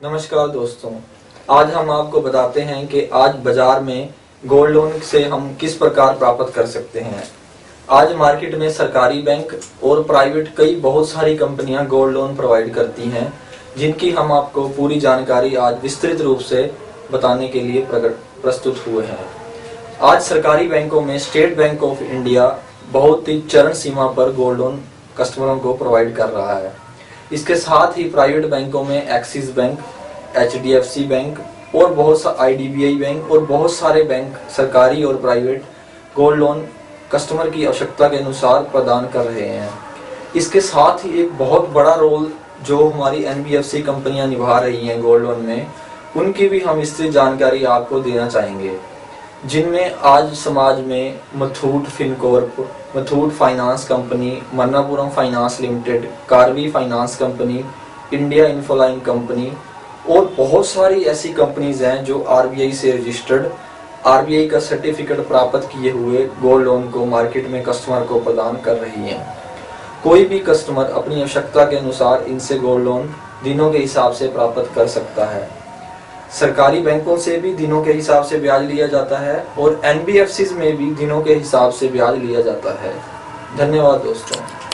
नमस्कार दोस्तों, आज हम आपको बताते हैं कि आज बाजार में गोल्ड लोन से हम किस प्रकार प्राप्त कर सकते हैं। आज मार्केट में सरकारी बैंक और प्राइवेट कई बहुत सारी कंपनियां गोल्ड लोन प्रोवाइड करती हैं, जिनकी हम आपको पूरी जानकारी आज विस्तृत रूप से बताने के लिए प्रस्तुत हुए हैं। आज सरकारी बैंकों में स्टेट बैंक ऑफ इंडिया बहुत ही चरण सीमा पर गोल्ड लोन कस्टमरों को प्रोवाइड कर रहा है। इसके साथ ही प्राइवेट बैंकों में एक्सिस बैंक, HDFC बैंक और बहुत सा IDBI बैंक और बहुत सारे बैंक सरकारी और प्राइवेट गोल्ड लोन कस्टमर की आवश्यकता के अनुसार प्रदान कर रहे हैं। इसके साथ ही एक बहुत बड़ा रोल जो हमारी NBFC कंपनियां निभा रही हैं गोल्ड लोन में, उनकी भी हम इससे जानकारी आपको देना चाहेंगे, जिनमें आज समाज में Muthoot Fincorp, Muthoot finance company, Manappuram finance limited, Karvy finance company, India Infoline company और बहुत सारी ऐसी कंपनीज हैं जो RBI से रजिस्टर्ड, RBI का सर्टिफिकेट प्राप्त किए हुए गोल्ड लोन को मार्केट में कस्टमर को प्रदान कर रही हैं। कोई भी कस्टमर अपनी आवश्यकता के अनुसार इनसे गोल्ड लोन दिनों के हिसाब से प्राप्त कर सकता है। सरकारी बैंकों से भी दिनों के हिसाब से ब्याज लिया जाता है और NBFCs में भी दिनों के हिसाब से ब्याज लिया जाता है। धन्यवाद दोस्तों।